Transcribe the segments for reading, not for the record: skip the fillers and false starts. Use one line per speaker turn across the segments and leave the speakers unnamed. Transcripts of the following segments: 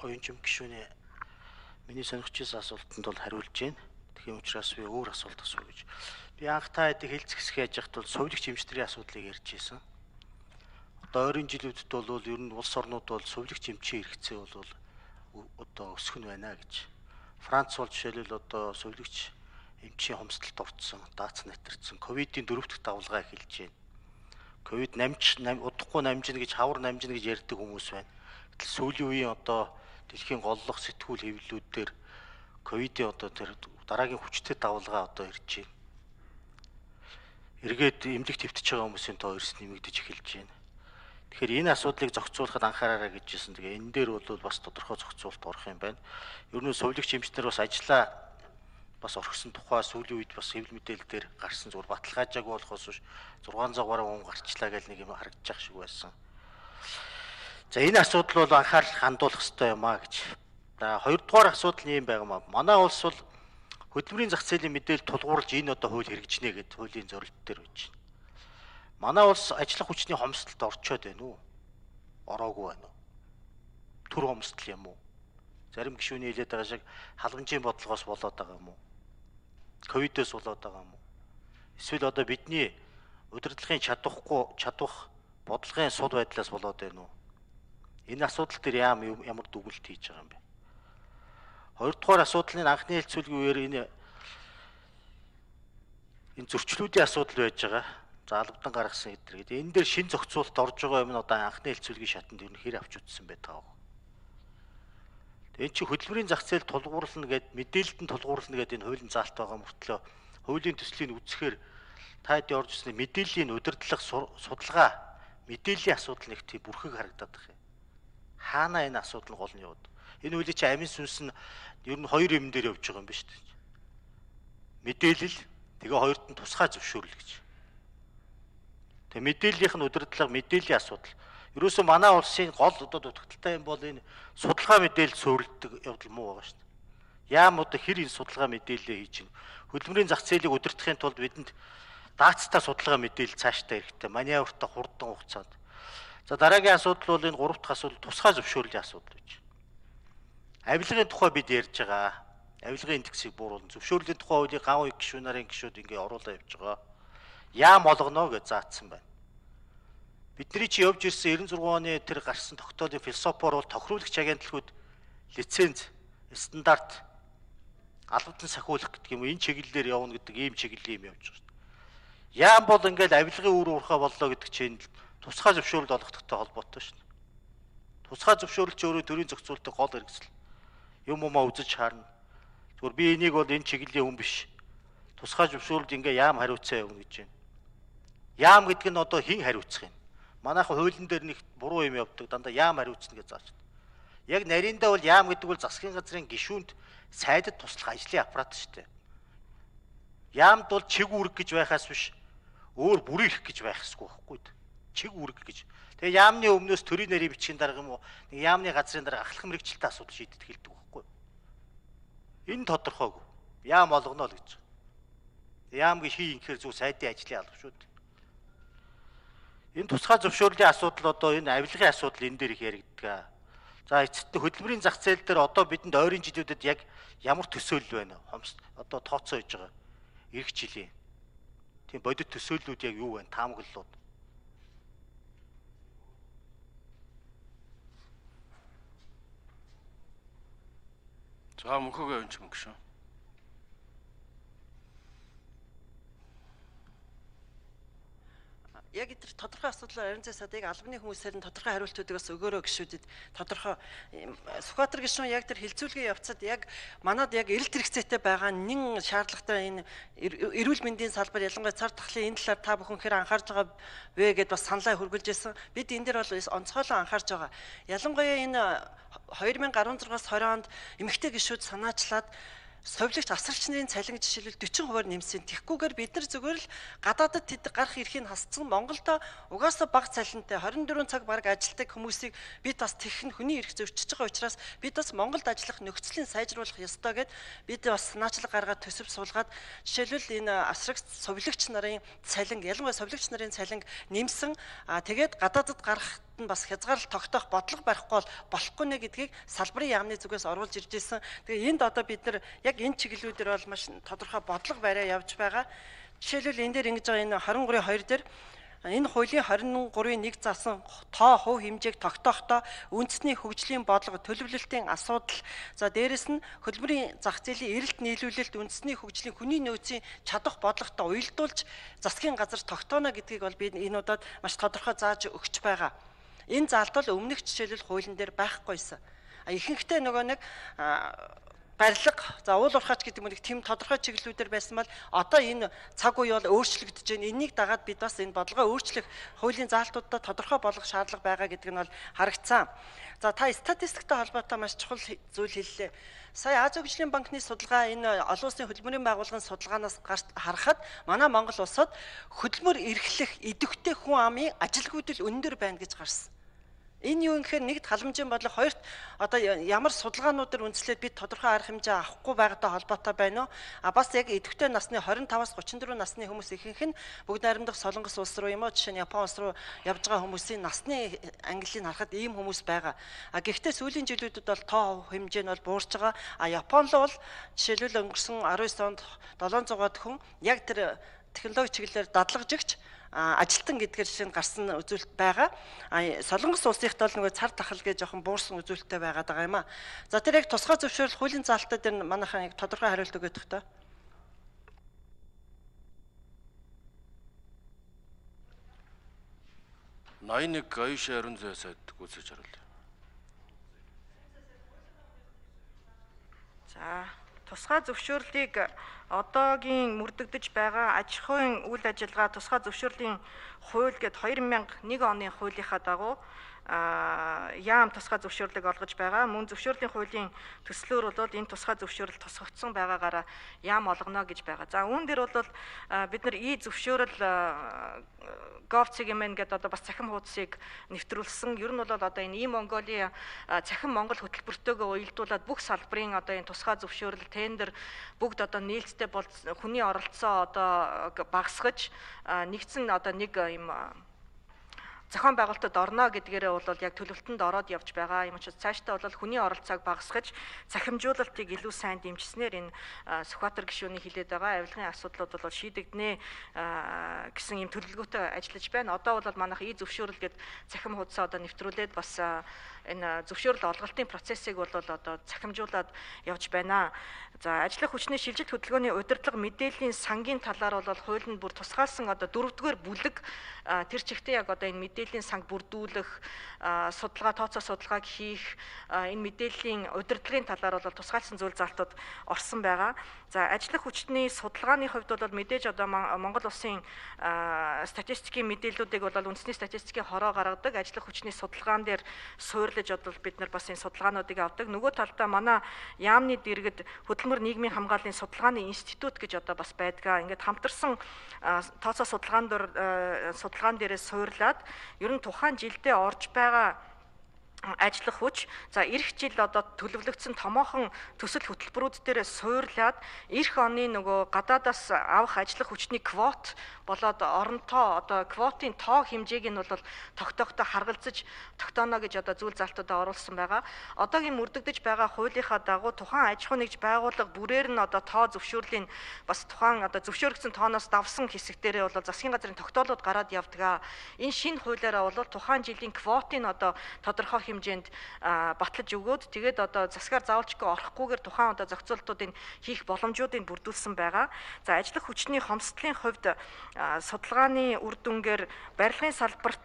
оюунчим гишүүний миний сонирхчихсан асуултанд бол хариулж байна. Тийм учраас би өөр асуулт асуу гэж. Би анх та хэдийг хэлцэхсэх яаж яхад бол сувилагч эмчтрийн асуудлыг ярьж байсан. Одоо ойрын жилүүдэд бол ер нь улс орнууд бол сувилагч эмчийн хэрэгцээ бол одоо өсөх нь байна гэж. Франц бол жишээлбэл одоо сувилагч эмчийн хомсдолд орцсон, даацсан нэтэрсэн, ковидын 4 дахь давлгаа эхэлж байна. Ковид удахгүй намжина гэж хавар намжина гэж ярьдаг хүмүүс байна. Гэтэл сүүлийн үеийн одоо дэлхийн голлох сэтгүүл хэвлэлүүдээр ковидын одоо тэр дараагийн хүчтэй давлгаа одоо ирж байна. Эргээд эмнэлэг твтэж байгаа хүмүүсийн тоо ерс нэмэгдэж эхэлж байна. Тэгэхээр энэ асуудлыг зохицуулахад анхаараарай гэжсэн. Тэгээ энэ дээр бол бас тодорхой зохицуулалт орох юм байна. Ер нь сувилагч эмчнэр бас ажиллаа бас орхисон тухай сүүлийн үед бас хэвлэл мэдээлэл дээр гарсан зүгээр баталгаажаагүй болохоос биш 600 гаруй хүн гарчлаа гэж нэг юм харагдчих шиг байсан. За энэ асуудал бол анхаарал хандуулах хэрэгтэй юм а гэж. За хоёрдугаар асуудал нь юм байгаамаа. Манай улс бол хөдөлмөрийн зах зээлийн мэдээлэл тулгуурлаж энэ одоо хууль хэрэгжинэ гэдэг хуулийн зорилт дээр байж байна. Манай улс ажиллах хүчний хомсдолд орчоод байна уу? Ороогүй байна уу? Түр хомсдол юм уу? Зарим гишүүний хэлээд байгаа шиг халамжийн бодлогоос болоод байгаа юм уу? Ковидоос болоод байгаа юм уу? Эсвэл одоо бидний удирдлагын чадах бодлогын суд байдлаас болоод байна уу? Энэ асуудал дээр ямар дүгнэлт хийж байгаа юм бэ? Хоёрдугаар асуудлын анхны хэлцүүлгийн үеэр энэ зөрчлүүдийн асуудал байж байгаа. За албадан гаргасан эдгээр гэдэг. Энэ дээр шин зохицуулалт орж байгаа юм нь одоо анхны хэлцүүлгийн шатанд ер нь хэр авч үзсэн бай таа. Энэ чи хөдөлмөрийн зах зээл тулгуурлана гэдэг мэдээлэлд нь тулгуурлана гэдэг энэ хуулийн заалт байгаа мөртлөө хуулийн төслийг үзэхээр та хэдийн орж ирсэн мэдээллийн удирдлага судалгаа мэдээллийн асуудал нэг тийм бүрхэг харагдаад байна. Хаана энэ асуудал гол нь яваад. Энэ хуулийн чи амин сүнс нь ер нь хоёр юм дээр явж байгаа юм ба шүү дээ. Мэдээлэл тэгээ хоёрт нь тусгай зөвшөөрөл гэж. Тэгээ мэдээллийнх нь удирдлага мэдээллийн асуудал. Ерөөсөө манай улсын гол одоо дутагдaltaй юм бол энэ судалгаа мэдээлэл суурилдаг явдал муу байгаа шүү дээ. Яам одоо хэр энэ судалгаа мэдээлэлээ хийж чинь хөдөлмөрийн зах зээлийг удирдахын тулд бидэнд даацтай судалгаа мэдээлэл цаашдаа хэрэгтэй. Маневртай хурдан хугацаанд. За дараагийн асуудал бол энэ 3 дахь асуудал тусгай зөвшөөрлийн асуудал гэж. Авилгын тухай бид ярьж байгаа. Авилгын индексийг бууруулна. Зөвшөөрлийн тухай хуулийг гав их гишүүн нарын гишүүд ингээ оруулаад явж байгаа. Яам олгоно гэж заасан байна. Бидний чи явж ирсэн 96 оны тэр гарсан тогтоолын философор бол тохируулагч агентлагууд лиценз, стандарт, албадан сахиулах гэдэг юм. Энэ чиглэлээр явна гэдэг ийм чиглэл юм явж байгаа шүү дээ. Яам бол ингээл авилгын үр уурхай боллоо гэдэг чинь тусгай зөвшөөрөл олгохдогтой холбоотой шүү дээ. Тусгай зөвшөөрөл ч өөрөө төрийн зохицуулалтын гол хэрэгсэл. Юм үзэж харна. Зүгээр би энийг бол энэ чиглэлийн хүн биш. Тусгай зөвшөөрөлд ингээ яам хариуцсан явна гэж байна. Яам гэдэг нь одоо хэн хариуцах юм? Манайхан хуулийн дээр нэг буруу юм явдаг. Дандаа яам хариуцна гэж зааж байна. Яг нариндаа бол яам гэдэг бол засгийн газрын гишүүнд сайдад туслах ажлын аппарат шүү дээ. Яамд бол чиг үүрэг гэж байхаас биш өөр бүрийх гэж байх ёсгүй байхгүй дээ. Чиг үүрэг гэж. Тэгээ яамны өмнөөс төрийн нарийн бичгийн дарга юм уу? Нэг яамны газрын дарга ахлах мэрэгчлээ асуудал шийдэж хэлдэг байхгүй. Энэ тодорхойгүй. Яам олгоно л гэж. Яам гэж хий инхээр зөв сайдын ажлын алба шүү дээ. Энэ тусгай зөвшөөрлийн асуудал одоо энэ авилгын асуудал энэ дээр их яригддаг. За эцэст нь хөдөлмөрийн зах зээл дээр одоо бидэнд ойрын жилүүдэд яг ямар төсөөлөл байна? Одоо тооцоо хийж байгаа. Ирэх жилийн. Тийм бодит төсөөллүүд яг юу байна? Таамаглалууд.
За мөнхөгөө юм ч мөнгө шүү.
Яг тэр тодорхой асуудлаар Ариун зай садыг албаны хүмүүсээр нь тодорхой хариултуудыг бас өгөөрэй гişүүдэд тодорхой Сүхбаатар гишүүн яг тэр хилцүүлгийн явцад яг манад яг эрэлт хэрэгцээтэй байгаа нэн шаардлагатай энэ эрүүл мэндийн салбар ялангуяа цар тахлын энэ талаар та бүхэн хэр анхаарж байгаа вэ гэд бас саналаа хүргүүлж байсан. Бид энэ дээр бол онцгойлон анхаарж байгаа. Ялангуяа энэ 2016-аас 20 онд эмэгтэй гишүүд санаачлаад совилагч асарч нарын цалин жишээлбэл 40% нэмсэн. Тэгхгүйгээр бид нар зүгээр л гадаадд тэд гарах эрхийг хасцсан Монголдо угаасаа бага цалинтай 24 цаг баг ажилтдаг хүмүүсийг бид бас тэгхэн хүний эрх зөрчиж байгаа учраас бид бас Монголд ажиллах нөхцөлийг сайжруулах ёстой гэд бид бас санаачлаг гаргаад төсөв суулгаад жишээлбэл энэ асрагч совилагч нарын цалин ялангуяа совилагч нарын цалин нэмсэн. Тэгээд гадаадд гарах нь бас хязгаарлалт тогтоох бодлого барихгүй болохгүй нэ гэдгийг салбарын яамны зүгээс оруулж ирж байсан. Тэгээ энд одоо бид нар яг энэ чиглэлүүдээр бол маш тодорхой бодлого бариа явж байгаа. Жишээлбэл энэ дээр ингэж байгаа энэ 23-2 дээр энэ хуулийн 23-1 заасан тоо хувь хэмжээг тогтоохдоо үндэсний хөгжлийн бодлого төлөвлөлтийн асуудал за дээрэс нь хөдөлмөрийн зах зээлийн эрэлт нийлүүлэлт үндэсний хөгжлийн хүний нөөцийн чадах бодлоготой уялдуулж засгийн газар тогтооно гэдгийг бол би энэ удаад маш тодорхой зааж өгч байгаа. Энэ заалт бол өмнөх жишээлбэл хуулийн дээр байхгүйсэн. Ихэнхдээ нөгөө нэг барилга за уул уурхаач гэдэг нь тийм тодорхой чиглэлүүдээр байсан бол одоо энэ цаг үе бол өөрчлөгдөж байна. Энэнийг дагаад бид бас энэ бодлогоо өөрчлөх хуулийн заалтуудад тодорхой болгох шаардлага байгаа гэдэг нь бол харагдсан. За та статистиктэй холбоотой маш чухал зүйл хэллээ. Сая Азийн хөгжлийн банкны судалгаа энэ олон улсын хөдөлмөрийн байгууллагын судалгаанаас харахад манай Монгол улсад хөдөлмөр эрхлэх идэвхтэй хүн амын ажилгүйдэл өндөр байна гэж гарсан. Энэ юу гэхээр нэгд халамжийн бодлого, хоёрт одоо ямар судалгаануудаар үндэслээд бид тодорхой арга хэмжээ авахгүй байгаатай холбоотой байна уу? Бас яг идэвхтэй насны 25-аас 34 насны хүмүүс ихэнх нь бүгд найрамдах Солонгос улс руу юм уу жишээ нь Япон улс руу явж байгаа хүмүүсийн насны ангиллыг харахад ийм хүмүүс байгаа. Гэхдээ сүүлийн жилүүдэд бол тоо хэмжээ нь бол буурч байгаа. Япон л бол жишээлбэл өнгөрсөн 19 онд 700-аад хүн яг тэр технологи чиглэлээр дадлагжигч ажилтан гэдгээр жишээ нь гарсан үзүүлэлт байгаа. Солонгос улсынхт бол нөгөө цар тахал гэж жоохон буурсан үзүүлэлттэй байгаад байгаа юм а. За тэр яг тусгай зөвшөөрөл хуулийн заалтаа дээр манайхан яг тодорхой хариулт өгөх та.
81 аюулшийн ариун зай сайд гүйцэж харуулъя.
За тусгай зөвшөөрлийг одоогийн мөрдөгдөж байгаа аж ахуйн үйл ажиллагаа тусгай зөвшөөрлийн хууль гээд 2001 оны хуулийнхаа дагуу яам тусгай зөвшөөрлийг олгож байгаа. Мөн зөвшөөрлийн хуулийн төслөөр бол энэ тусгай зөвшөөрөл тусгагдсан байгаагаараа яам олгоно гэж байгаа. За үүн дээр бол бид нар зөвшөөрөл Gov.cgmn гэдэг одоо бас цахим хуудсыг нэвтрүүлсэн. Ер нь бол одоо энэ Mongolia цахим Монгол хөтөлбөртөөгөө уялдуулаад бүх салбарын одоо энэ тусгай зөвшөөрөл тендер бүгд одоо нээлттэй бол хүний оролцоо одоо багасгаж нэгдсэн одоо нэг юм зохион байгуулалтад орно гэдгээрээ бол яг төлөвлөлтөнд ороод явж байгаа. Юм учраас цаашдаа бол хүний оролцоог багасгаж цахимжуулалтыг илүү сайн дэмжснээр энэ Сүхбаатар гишүүний хэлээд байгаа авилгын асуудлууд бол шийдэгдэнэ гэсэн юм төлөвлөгөөтэй ажиллаж байна. Одоо бол манайх зөвшөөрөл гээд цахим хуудасаа одоо нэвтрүүлээд бас энэ зөвшөөрөл олголтын процессыг бол одоо цахимжуулаад явж байна. За ажлын хүчний шилжилт хөдөлгөөний удирдлага мэдээллийн сангийн талаар бол хуулинд бүр тусгаалсан одоо 4-р бүлэг тэр чигтээ яг одоо энэ мэдээллийн санг бүрдүүлэх, судалгаа тооцоо судалгааг хийх, энэ мэдээллийн удирдлагын талаар бол тусгаалсан зүйл заалтууд орсон байгаа. За ажлын хүчний судалгааны хувьд бол мэдээж одоо Монгол улсын статистикийн мэдээллүүдийг бол үндэсний статистикийн хороо гаргадаг ажлын хүчний судалгаан дээр суурлаж одоо бид нар бас энэ судалгаануудыг авдаг. Нөгөө талдаа манай яамны дэргэд хөдөлмөр нийгмийн хамгааллын судалгааны институт гэж одоо бас байдгаа. Ингээд хамтарсан тооцоо судалгаан дээрээ суурлаад ер нь тухайн жилдээ орж байгаа ажиллах хүч за эх жил одоо төлөвлөгдсөн томоохон төсөл хөтөлбөрүүд дээр суурлаад эх оны нөгөө гадаадаас авах ажиллах хүчний квот болоод оронтоо одоо квотын тоо хэмжээг нь бол тогтоохтой харгалзаж тогтооно гэж одоо зүйл залтуудаа оруулсан байгаа. Одоогийн мөрдөгдөж байгаа хуулийнхаа дагуу тухайн аж ахуй нэгж байгууллага бүрээр нь одоо тоо зөвшөөрлийн бас тухайн одоо зөвшөөрөгдсөн тооноос давсан хэсэгтэрээ бол засгийн газрын тогтоолууд гараад явдаг. Энэ шинэ хуулиараа бол тухайн жилийн квотын одоо тодорхой хэмжээнд батлаж өгөөд тэгээд одоо засгаар заавалчгүй орохгүйгээр тухайн одоо зохицуултуудыг хийх боломжуудыг бүрдүүлсэн байгаа. За ажиллах хүчний хомсдлын хувьд судалгааны үр дүнгээр барилгын салбарт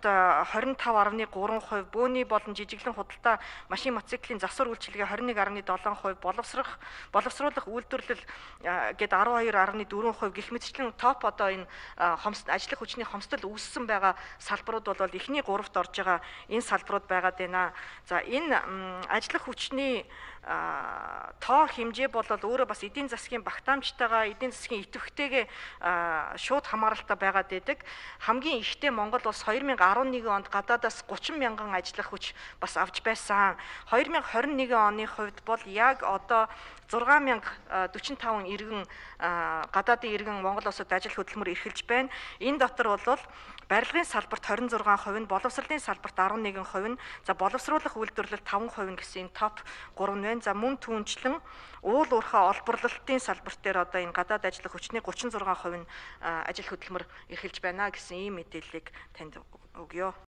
25.3%, бөөний болон жижиглэн худалдаа машин мотоциклийн засвар үйлчилгээ 21.7%, боловсруулах үйлдвэрлэл гээд 12.4% гэх мэтчлэн топ одоо энэ ажиллах хүчний хомсдол үүссэн байгаа салбарууд бол эхний 3-т орж байгаа энэ салбарууд байгаад байна. За энэ ажиллах хүчний тоо хэмжээ бол өөрөө бас эдийн засгийн багтаамжтайгаа эдийн засгийн идэвхтэйгээ шууд хамааралтай байгаад байдаг. Хамгийн ихтэй Монгол улс 2011 онд гадаадаас 30 мянган ажиллах хүч бас авч байсан. 2021 оны хувьд бол яг одоо 6045 иргэн гадаадын иргэн Монгол улсад ажил хөдөлмөр эрхэлж байна. Энэ дотор бол барилгын салбарт 26% нь, боловсролын салбарт 11% нь, за боловсруулах үйлдвэрлэл 5% гэсэн энэ топ 3 байна. За мөн түүнчлэн уул уурхай олборлолтын салбарт дээр одоо энэ гадаад ажиллах хүчний 36% нь ажил хөдөлмөр эрхэлж байна гэсэн ийм мэдээллийг танд өгье.